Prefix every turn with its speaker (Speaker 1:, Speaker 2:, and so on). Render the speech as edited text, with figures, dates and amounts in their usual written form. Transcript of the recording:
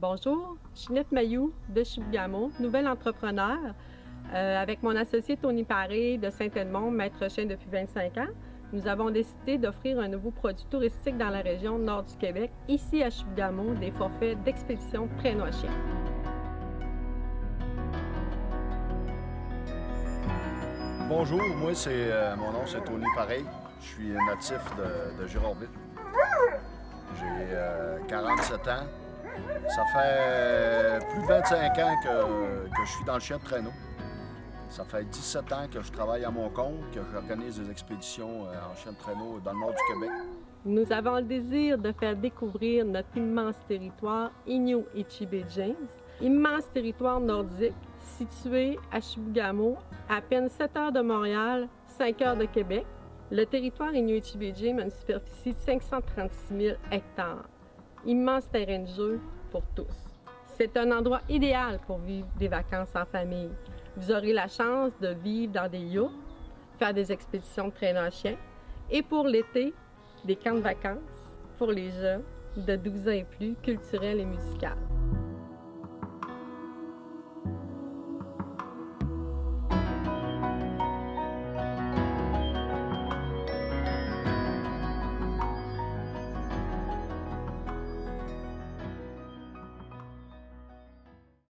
Speaker 1: Bonjour, Ginette Mailloux de Chibougamau, nouvelle entrepreneur avec mon associé Tony Paré de Saint-Edmond, maître chien depuis 25 ans. Nous avons décidé d'offrir un nouveau produit touristique dans la région nord du Québec, ici à Chibougamau, des forfaits d'expédition traîneau à chien.
Speaker 2: Bonjour, moi mon nom c'est Tony Paré. Je suis natif de Girardville. J'ai 47 ans. Ça fait plus de 25 ans que je suis dans le chien de traîneau. Ça fait 17 ans que je travaille à mon compte, que j'organise des expéditions en chien de traîneau dans le nord du Québec.
Speaker 1: Nous avons le désir de faire découvrir notre immense territoire Inyo-Etchibe-James, immense territoire nordique situé à Chibougamau, à peine 7 heures de Montréal, 5 heures de Québec. Le territoire Inyo-Etchibe-James a une superficie de 536 000 hectares. Immense terrain de jeu pour tous. C'est un endroit idéal pour vivre des vacances en famille. Vous aurez la chance de vivre dans des yachts, faire des expéditions de traîneau à chien et pour l'été, des camps de vacances pour les jeunes de 12 ans et plus, culturels et musicales.